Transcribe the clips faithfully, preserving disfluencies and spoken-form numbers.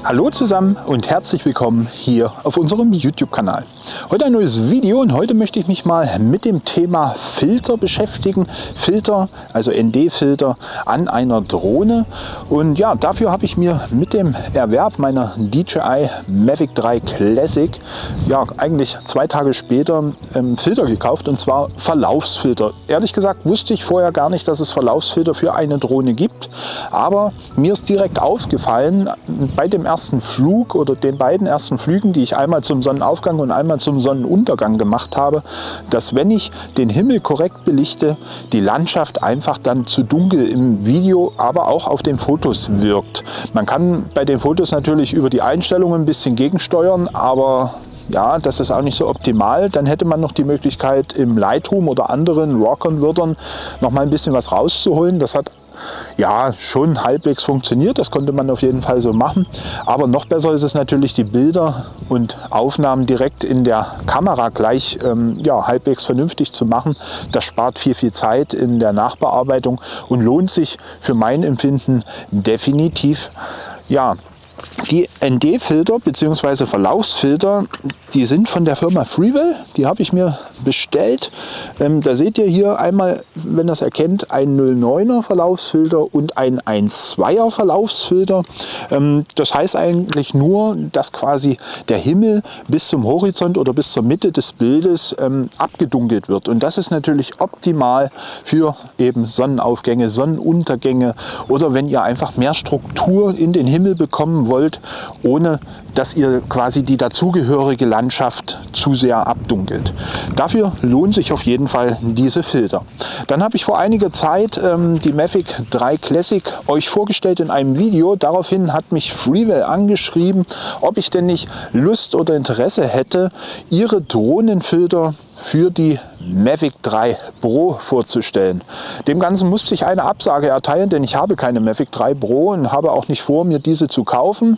Hallo zusammen und herzlich willkommen hier auf unserem YouTube-Kanal. Heute ein neues Video und heute möchte ich mich mal mit dem Thema Filter beschäftigen. Filter, also N D-Filter an einer Drohne. Und ja, dafür habe ich mir mit dem Erwerb meiner D J I Mavic drei Classic ja eigentlich zwei Tage später ähm, Filter gekauft, und zwar Verlaufsfilter. Ehrlich gesagt wusste ich vorher gar nicht, dass es Verlaufsfilter für eine Drohne gibt, aber mir ist direkt aufgefallen bei dem ersten Flug oder den beiden ersten Flügen, die ich einmal zum Sonnenaufgang und einmal zum Sonnenuntergang gemacht habe, dass wenn ich den Himmel korrekt belichte, die Landschaft einfach dann zu dunkel im Video, aber auch auf den Fotos wirkt. Man kann bei den Fotos natürlich über die Einstellungen ein bisschen gegensteuern, aber ja, das ist auch nicht so optimal. Dann hätte man noch die Möglichkeit, im Lightroom oder anderen RAW-Convertern noch mal ein bisschen was rauszuholen. Das hat ja schon halbwegs funktioniert, das konnte man auf jeden Fall so machen. Aber noch besser ist es natürlich, die Bilder und Aufnahmen direkt in der Kamera gleich ähm, ja, halbwegs vernünftig zu machen. Das spart viel, viel Zeit in der Nachbearbeitung und lohnt sich für mein Empfinden definitiv. Ja, die N D-Filter bzw. Verlaufsfilter, die sind von der Firma Freewell. Die habe ich mir bestellt. Ähm, da seht ihr hier einmal, wenn ihr es erkennt, ein null neuner Verlaufsfilter und ein eins Komma zweier Verlaufsfilter. Ähm, das heißt eigentlich nur, dass quasi der Himmel bis zum Horizont oder bis zur Mitte des Bildes ähm, abgedunkelt wird. Und das ist natürlich optimal für eben Sonnenaufgänge, Sonnenuntergänge oder wenn ihr einfach mehr Struktur in den Himmel bekommen wollt, ohne dass ihr quasi die dazugehörige Landschaft zu sehr abdunkelt. Dafür lohnt sich auf jeden Fall diese Filter. Dann habe ich vor einiger Zeit ähm, die Mavic drei Classic euch vorgestellt in einem Video. Daraufhin hat mich Freewell angeschrieben, ob ich denn nicht Lust oder Interesse hätte, ihre Drohnenfilter für die Mavic drei Pro vorzustellen. Dem Ganzen musste ich eine Absage erteilen, denn ich habe keine Mavic drei Pro und habe auch nicht vor, mir diese zu kaufen.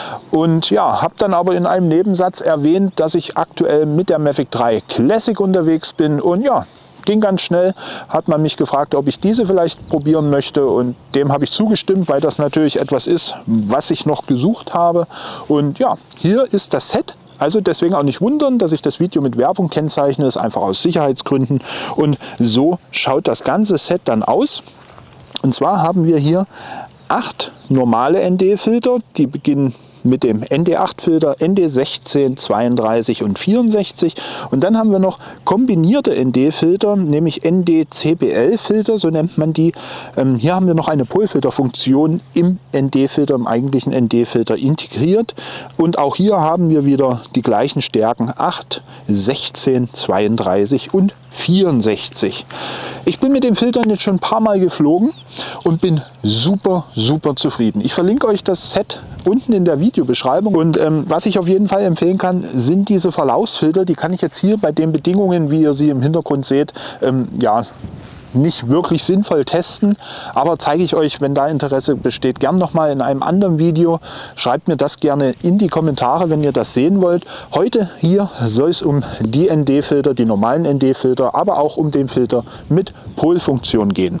Und ja, habe dann aber in einem Nebensatz erwähnt, dass ich aktuell mit der Mavic drei Classic unterwegs bin. Und ja, ging ganz schnell, hat man mich gefragt, ob ich diese vielleicht probieren möchte, und dem habe ich zugestimmt, weil das natürlich etwas ist, was ich noch gesucht habe. Und ja, hier ist das Set. Also deswegen auch nicht wundern, dass ich das Video mit Werbung kennzeichne, ist einfach aus Sicherheitsgründen. Und so schaut das ganze Set dann aus. Und zwar haben wir hier acht normale N D-Filter, die beginnen mit dem N D acht Filter, N D sechzehn, zweiunddreißig und vierundsechzig. Und dann haben wir noch kombinierte N D-Filter, nämlich N D C B L-Filter, so nennt man die. Ähm, hier haben wir noch eine Polfilterfunktion im N D-Filter, im eigentlichen N D-Filter integriert. Und auch hier haben wir wieder die gleichen Stärken, acht, sechzehn, zweiunddreißig und vierundsechzig. Ich bin mit den Filtern jetzt schon ein paar Mal geflogen und bin super, super zufrieden. Ich verlinke euch das Set unten in der Videobeschreibung. Und ähm, was ich auf jeden Fall empfehlen kann, sind diese Verlaufsfilter. Die kann ich jetzt hier bei den Bedingungen, wie ihr sie im Hintergrund seht, ähm, ja, nicht wirklich sinnvoll testen, aber zeige ich euch, wenn da Interesse besteht, gern noch mal in einem anderen Video. Schreibt mir das gerne in die Kommentare, wenn ihr das sehen wollt. Heute hier soll es um die N D-Filter, die normalen N D-Filter, aber auch um den Filter mit Polfunktion gehen.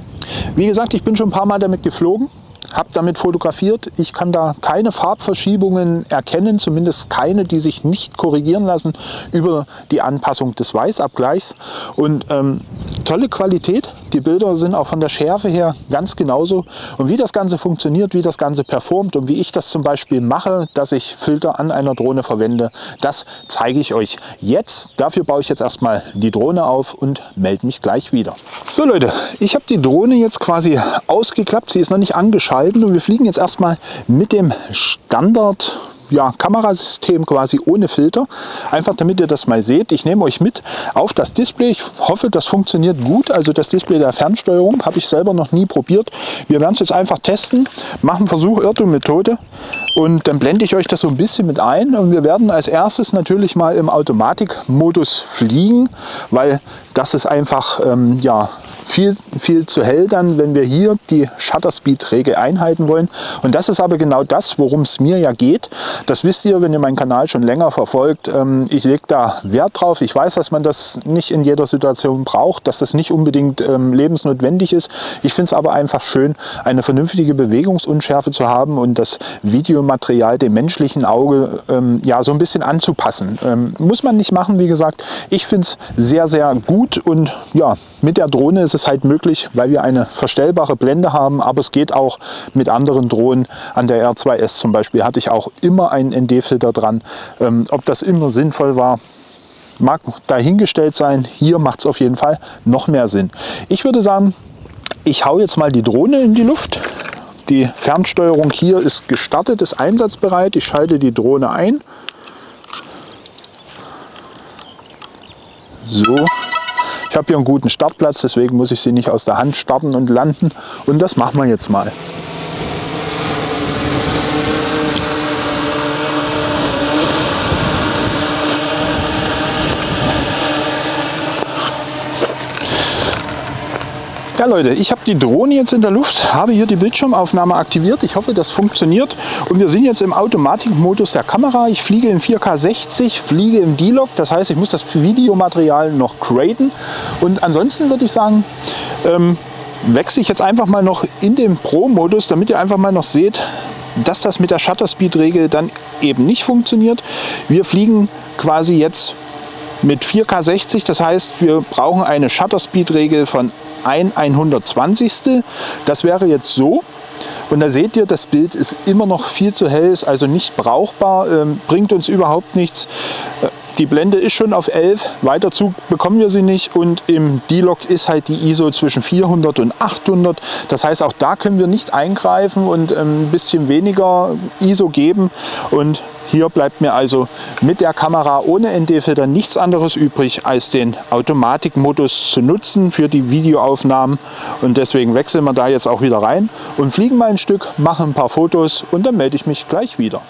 Wie gesagt, ich bin schon ein paar Mal damit geflogen, habe damit fotografiert. Ich kann da keine Farbverschiebungen erkennen, zumindest keine, die sich nicht korrigieren lassen über die Anpassung des Weißabgleichs. Und ähm, tolle Qualität. Die Bilder sind auch von der Schärfe her ganz genauso. Und wie das Ganze funktioniert, wie das Ganze performt und wie ich das zum Beispiel mache, dass ich Filter an einer Drohne verwende, das zeige ich euch jetzt. Dafür baue ich jetzt erstmal die Drohne auf und melde mich gleich wieder. So Leute, ich habe die Drohne jetzt quasi ausgeklappt. Sie ist noch nicht angeschaltet. Und wir fliegen jetzt erstmal mit dem Standard ja, Kamerasystem quasi ohne Filter. Einfach damit ihr das mal seht. Ich nehme euch mit auf das Display. Ich hoffe, das funktioniert gut. Also das Display der Fernsteuerung habe ich selber noch nie probiert. Wir werden es jetzt einfach testen. Machen Versuch, Irrtum, Methode. Und dann blende ich euch das so ein bisschen mit ein. Und wir werden als erstes natürlich mal im Automatikmodus fliegen, weil das ist einfach ähm, ja, viel, viel zu hell dann, wenn wir hier die Shutter Speed Regel einhalten wollen. Und das ist aber genau das, worum es mir ja geht. Das wisst ihr, wenn ihr meinen Kanal schon länger verfolgt. Ich lege da Wert drauf. Ich weiß, dass man das nicht in jeder Situation braucht, dass das nicht unbedingt ähm, lebensnotwendig ist. Ich finde es aber einfach schön, eine vernünftige Bewegungsunschärfe zu haben und das Videomaterial dem menschlichen Auge ähm, ja, so ein bisschen anzupassen. Ähm, muss man nicht machen, wie gesagt. Ich finde es sehr, sehr gut und ja, mit der Drohne ist es halt möglich, weil wir eine verstellbare Blende haben, aber es geht auch mit anderen Drohnen. An der R zwei S zum Beispiel hatte ich auch immer einen N D-Filter dran. Ähm, ob das immer sinnvoll war, mag dahingestellt sein. Hier macht es auf jeden Fall noch mehr Sinn. Ich würde sagen, ich hau jetzt mal die Drohne in die Luft. Die Fernsteuerung hier ist gestartet, ist einsatzbereit. Ich schalte die Drohne ein. So. Ich habe hier einen guten Startplatz, deswegen muss ich sie nicht aus der Hand starten und landen. Und das machen wir jetzt mal. Ja Leute, ich habe die Drohne jetzt in der Luft, habe hier die Bildschirmaufnahme aktiviert. Ich hoffe, das funktioniert. Und wir sind jetzt im Automatikmodus der Kamera. Ich fliege in vier K sechzig, fliege im D-Log. Das heißt, ich muss das Videomaterial noch graden. Und ansonsten würde ich sagen, ähm, wechsle ich jetzt einfach mal noch in den Pro-Modus, damit ihr einfach mal noch seht, dass das mit der Shutter Speed Regel dann eben nicht funktioniert. Wir fliegen quasi jetzt mit vier K sechzig. Das heißt, wir brauchen eine Shutter Speed Regel von ein Hundertzwanzigstel. Das wäre jetzt so. Und da seht ihr, das Bild ist immer noch viel zu hell, ist also nicht brauchbar, ähm, bringt uns überhaupt nichts. Die Blende ist schon auf elf, weiter zu bekommen wir sie nicht. Und im D-Log ist halt die I S O zwischen vierhundert und achthundert. Das heißt, auch da können wir nicht eingreifen und ähm, ein bisschen weniger I S O geben. Und hier bleibt mir also mit der Kamera ohne N D-Filter nichts anderes übrig, als den Automatikmodus zu nutzen für die Videoaufnahmen. Und deswegen wechseln wir da jetzt auch wieder rein und fliegen mal ein Stück, machen ein paar Fotos und dann melde ich mich gleich wieder.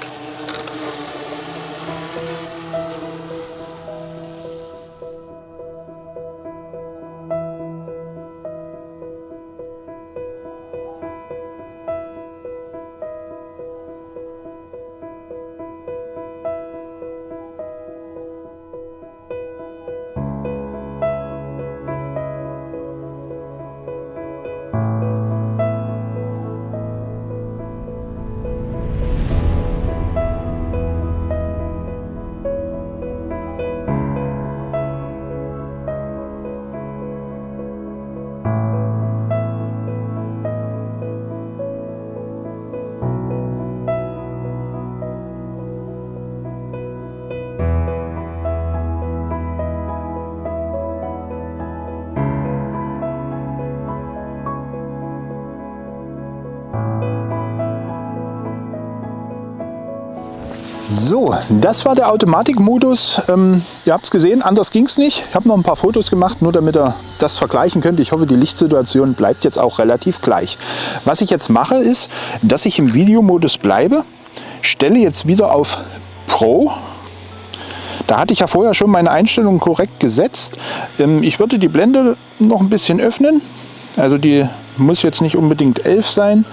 So, das war der Automatikmodus. Ähm, ihr habt es gesehen, anders ging es nicht. Ich habe noch ein paar Fotos gemacht, nur damit ihr das vergleichen könnt. Ich hoffe, die Lichtsituation bleibt jetzt auch relativ gleich. Was ich jetzt mache, ist, dass ich im Videomodus bleibe, stelle jetzt wieder auf Pro. Da hatte ich ja vorher schon meine Einstellungen korrekt gesetzt. Ähm, ich würde die Blende noch ein bisschen öffnen. Also die muss jetzt nicht unbedingt elf sein.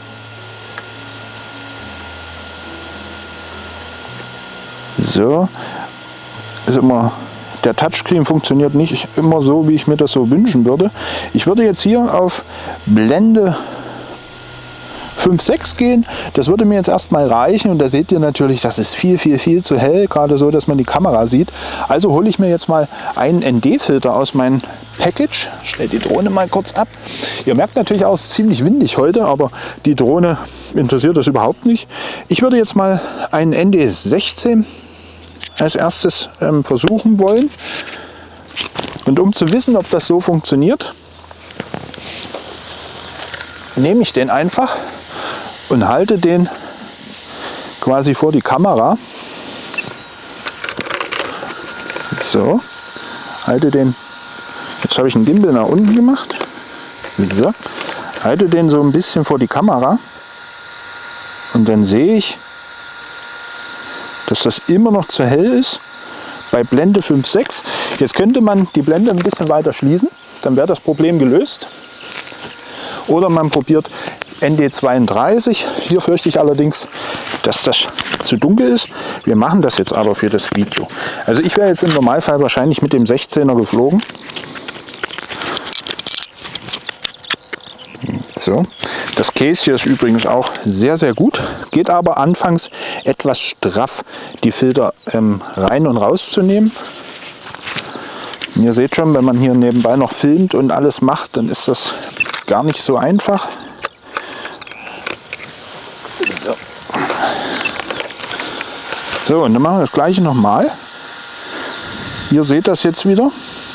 So, ist immer, der Touchscreen funktioniert nicht immer so, wie ich mir das so wünschen würde. Ich würde jetzt hier auf Blende fünf Komma sechs gehen. Das würde mir jetzt erstmal reichen und da seht ihr natürlich, das ist viel, viel, viel zu hell, gerade so, dass man die Kamera sieht. Also hole ich mir jetzt mal einen N D-Filter aus meinem Package. Stelle die Drohne mal kurz ab. Ihr merkt natürlich auch, es ist ziemlich windig heute, aber die Drohne interessiert das überhaupt nicht. Ich würde jetzt mal einen N D sechzehn als erstes ähm, versuchen wollen. Und um zu wissen, ob das so funktioniert, nehme ich den einfach und halte den quasi vor die Kamera. So, halte den, jetzt habe ich einen Gimbal nach unten gemacht. So, halte den so ein bisschen vor die Kamera und dann sehe ich, dass das immer noch zu hell ist bei Blende fünf Komma sechs. Jetzt könnte man die Blende ein bisschen weiter schließen. dann wäre das Problem gelöst. Oder man probiert N D zweiunddreißig. Hier fürchte ich allerdings, dass das zu dunkel ist. Wir machen das jetzt aber für das Video. Also ich wäre jetzt im Normalfall wahrscheinlich mit dem sechzehner geflogen. So. Das Case hier ist übrigens auch sehr, sehr gut. Geht aber anfangs etwas straff, die Filter ähm, rein und rauszunehmen. Ihr seht schon, wenn man hier nebenbei noch filmt und alles macht, dann ist das gar nicht so einfach. So, so und dann machen wir das gleiche nochmal. Ihr seht das jetzt wieder.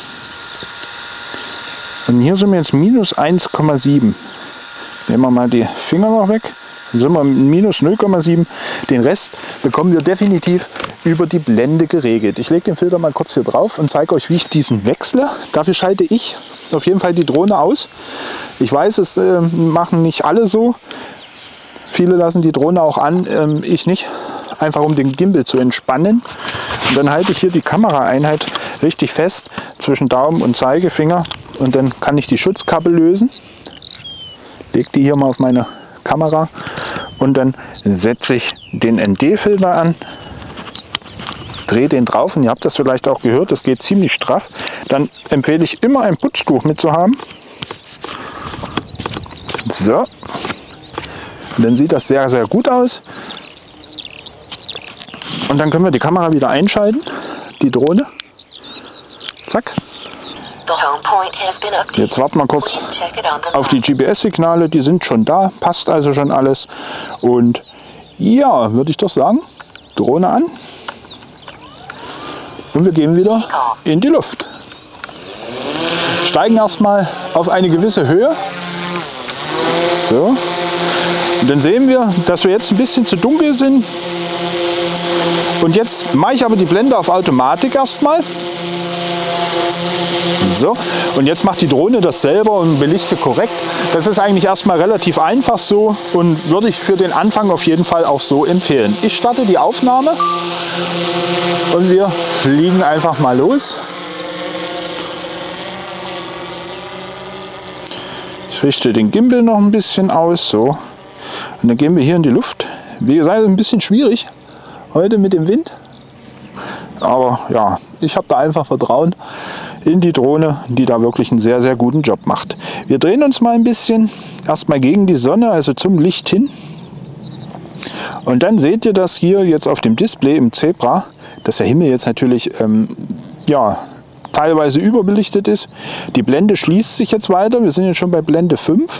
Und hier sind wir jetzt minus eins Komma sieben. Nehmen wir mal die Finger noch weg. Dann sind wir minus null Komma sieben. Den Rest bekommen wir definitiv über die Blende geregelt. Ich lege den Filter mal kurz hier drauf und zeige euch, wie ich diesen wechsle. Dafür schalte ich auf jeden Fall die Drohne aus. Ich weiß, es äh, machen nicht alle so. Viele lassen die Drohne auch an, ähm, ich nicht. Einfach um den Gimbal zu entspannen. Und dann halte ich hier die Kameraeinheit richtig fest zwischen Daumen und Zeigefinger. Und dann kann ich die Schutzkappe lösen. Lege die hier mal auf meine Kamera. Und dann setze ich den N D-Filter an. Drehe den drauf und ihr habt das vielleicht auch gehört, das geht ziemlich straff. Dann empfehle ich immer ein Putztuch mitzuhaben. So. Und dann sieht das sehr, sehr gut aus. Und dann können wir die Kamera wieder einschalten, die Drohne. Zack. Jetzt warten wir kurz auf die G P S-Signale, die sind schon da, passt also schon alles. Und ja, würde ich doch sagen, Drohne an. Und wir gehen wieder in die Luft. Steigen erstmal auf eine gewisse Höhe. So. Und dann sehen wir, dass wir jetzt ein bisschen zu dunkel sind. Und jetzt mache ich aber die Blende auf Automatik erstmal. So. Und jetzt macht die Drohne das selber und belichtet korrekt. Das ist eigentlich erstmal relativ einfach so und würde ich für den Anfang auf jeden Fall auch so empfehlen. Ich starte die Aufnahme. Und wir fliegen einfach mal los. Ich richte den Gimbal noch ein bisschen aus. So. Und dann gehen wir hier in die Luft. Wie gesagt, ein bisschen schwierig heute mit dem Wind. Aber ja, ich habe da einfach Vertrauen in die Drohne, die da wirklich einen sehr, sehr guten Job macht. Wir drehen uns mal ein bisschen. Erstmal gegen die Sonne, also zum Licht hin. Und dann seht ihr das hier jetzt auf dem Display im Zebra, dass der Himmel jetzt natürlich ähm, ja, teilweise überbelichtet ist. Die Blende schließt sich jetzt weiter. Wir sind jetzt schon bei Blende fünf.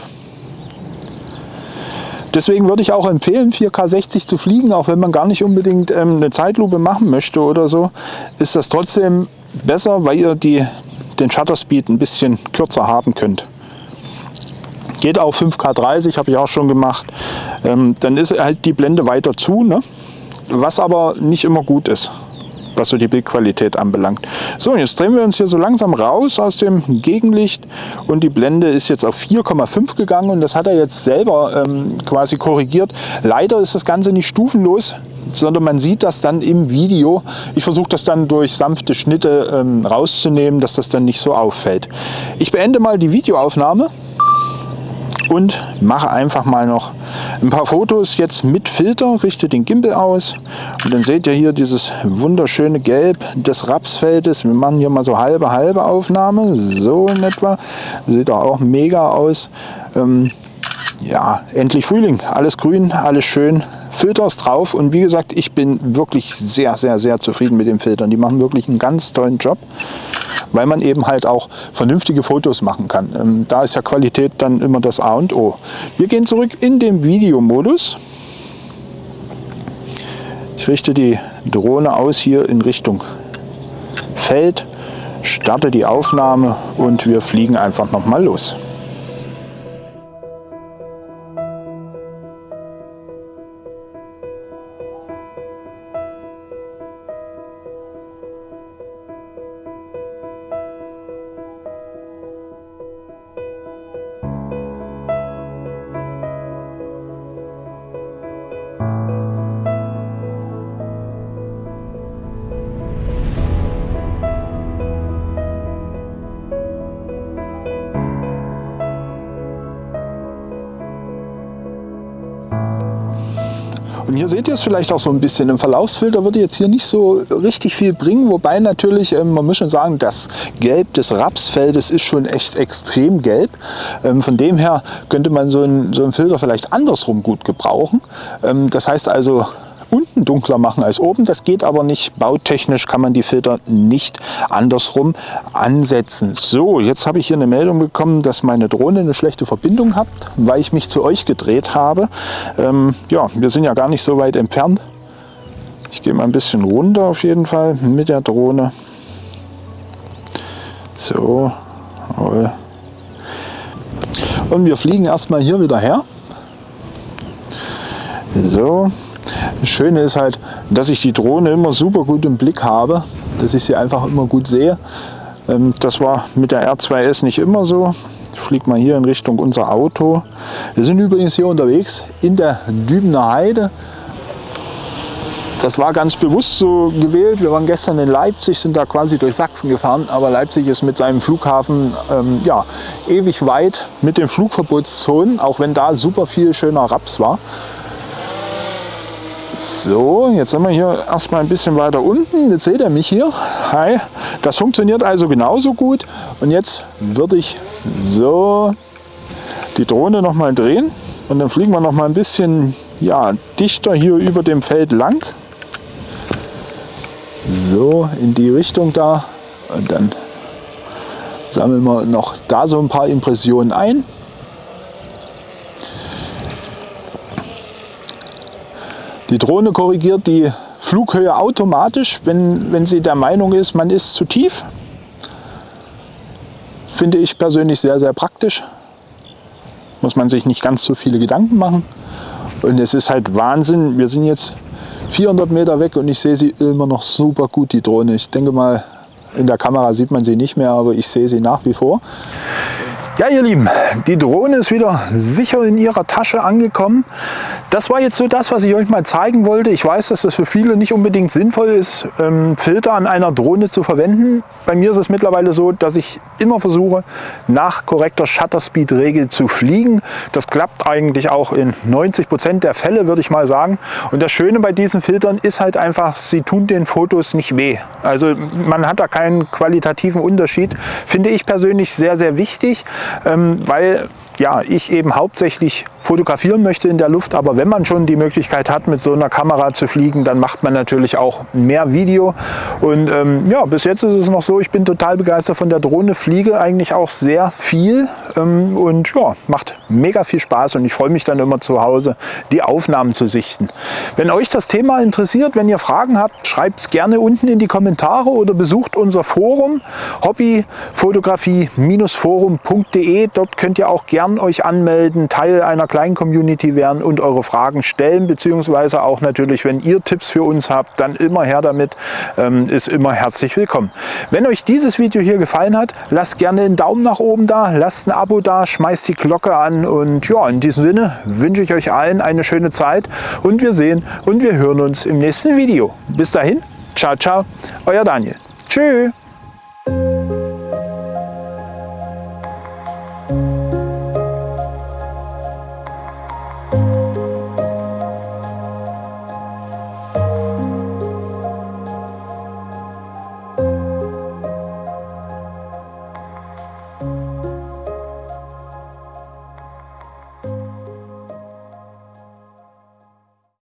Deswegen würde ich auch empfehlen, vier K sechzig zu fliegen, auch wenn man gar nicht unbedingt ähm, eine Zeitlupe machen möchte oder so, ist das trotzdem besser, weil ihr die, den Shutter Speed ein bisschen kürzer haben könnt. Geht auch fünf K dreißig, habe ich auch schon gemacht. Ähm, dann ist halt die Blende weiter zu, ne? Was aber nicht immer gut ist, was so die Bildqualität anbelangt. So, und jetzt drehen wir uns hier so langsam raus aus dem Gegenlicht und die Blende ist jetzt auf vier Komma fünf gegangen und das hat er jetzt selber ähm, quasi korrigiert. Leider ist das Ganze nicht stufenlos, sondern man sieht das dann im Video. Ich versuche das dann durch sanfte Schnitte ähm, rauszunehmen, dass das dann nicht so auffällt. Ich beende mal die Videoaufnahme und mache einfach mal noch ein paar Fotos jetzt mit Filter, richte den Gimbal aus und dann seht ihr hier dieses wunderschöne Gelb des Rapsfeldes. Wir machen hier mal so halbe halbe Aufnahme, so in etwa. Sieht auch mega aus. Ähm, ja, endlich Frühling, alles grün, alles schön. Filter ist drauf und wie gesagt, ich bin wirklich sehr, sehr, sehr zufrieden mit den Filtern. Die machen wirklich einen ganz tollen Job, weil man eben halt auch vernünftige Fotos machen kann. Ähm, da ist ja Qualität dann immer das A und O. Wir gehen zurück in den Videomodus. Ich richte die Drohne aus hier in Richtung Feld, starte die Aufnahme und wir fliegen einfach noch mal los. Und hier seht ihr es vielleicht auch so ein bisschen. Im Verlaufsfilter würde jetzt hier nicht so richtig viel bringen, wobei natürlich, ähm, man muss schon sagen, das Gelb des Rapsfeldes ist schon echt extrem gelb. Ähm, von dem her könnte man so einen, so einen Filter vielleicht andersrum gut gebrauchen. Ähm, das heißt also, unten dunkler machen als oben. Das geht aber nicht. Bautechnisch kann man die Filter nicht andersrum ansetzen. So, jetzt habe ich hier eine Meldung bekommen, dass meine Drohne eine schlechte Verbindung hat, weil ich mich zu euch gedreht habe. Ähm, ja, wir sind ja gar nicht so weit entfernt. Ich gehe mal ein bisschen runter auf jeden Fall mit der Drohne. So. Und wir fliegen erstmal hier wieder her. So. Das Schöne ist halt, dass ich die Drohne immer super gut im Blick habe, dass ich sie einfach immer gut sehe. Das war mit der R zwei S nicht immer so. Ich fliege mal hier in Richtung unser Auto. Wir sind übrigens hier unterwegs in der Dübener Heide. Das war ganz bewusst so gewählt. Wir waren gestern in Leipzig, sind da quasi durch Sachsen gefahren. Aber Leipzig ist mit seinem Flughafen ähm, ja, ewig weit mit den Flugverbotszonen, auch wenn da super viel schöner Raps war. So, jetzt sind wir hier erstmal ein bisschen weiter unten. Jetzt seht ihr mich hier. Hi. Das funktioniert also genauso gut. Und jetzt würde ich so die Drohne noch mal drehen. Und dann fliegen wir noch mal ein bisschen ja, dichter hier über dem Feld lang. So, in die Richtung da. Und dann sammeln wir noch da so ein paar Impressionen ein. Die Drohne korrigiert die Flughöhe automatisch, wenn, wenn sie der Meinung ist, man ist zu tief. Finde ich persönlich sehr, sehr praktisch. Muss man sich nicht ganz so viele Gedanken machen. Und es ist halt Wahnsinn. Wir sind jetzt vierhundert Meter weg und ich sehe sie immer noch super gut, die Drohne. Ich denke mal, in der Kamera sieht man sie nicht mehr, aber ich sehe sie nach wie vor. Ja, ihr Lieben, die Drohne ist wieder sicher in ihrer Tasche angekommen. Das war jetzt so das, was ich euch mal zeigen wollte. Ich weiß, dass das für viele nicht unbedingt sinnvoll ist, ähm, Filter an einer Drohne zu verwenden. Bei mir ist es mittlerweile so, dass ich immer versuche, nach korrekter Shutter-Speed-Regel zu fliegen. Das klappt eigentlich auch in neunzig Prozent der Fälle, würde ich mal sagen. Und das Schöne bei diesen Filtern ist halt einfach, sie tun den Fotos nicht weh. Also man hat da keinen qualitativen Unterschied. Finde ich persönlich sehr, sehr wichtig. Ähm, weil ja, ich eben hauptsächlich fotografieren möchte in der Luft, aber wenn man schon die Möglichkeit hat, mit so einer Kamera zu fliegen, dann macht man natürlich auch mehr Video. Und ähm, ja, bis jetzt ist es noch so, ich bin total begeistert von der Drohne, fliege eigentlich auch sehr viel ähm, und ja, macht mega viel Spaß und ich freue mich dann immer zu Hause, die Aufnahmen zu sichten. Wenn euch das Thema interessiert, wenn ihr Fragen habt, schreibt es gerne unten in die Kommentare oder besucht unser Forum hobbyfotografie forum punkt de. Dort könnt ihr auch gerne euch anmelden, Teil einer kleinen Community werden und eure Fragen stellen, beziehungsweise auch natürlich, wenn ihr Tipps für uns habt, dann immer her damit, ähm, ist immer herzlich willkommen. Wenn euch dieses Video hier gefallen hat, lasst gerne einen Daumen nach oben da, lasst ein Abo da, schmeißt die Glocke an und ja, in diesem Sinne wünsche ich euch allen eine schöne Zeit und wir sehen und wir hören uns im nächsten Video. Bis dahin, ciao, ciao, euer Daniel. Tschüss.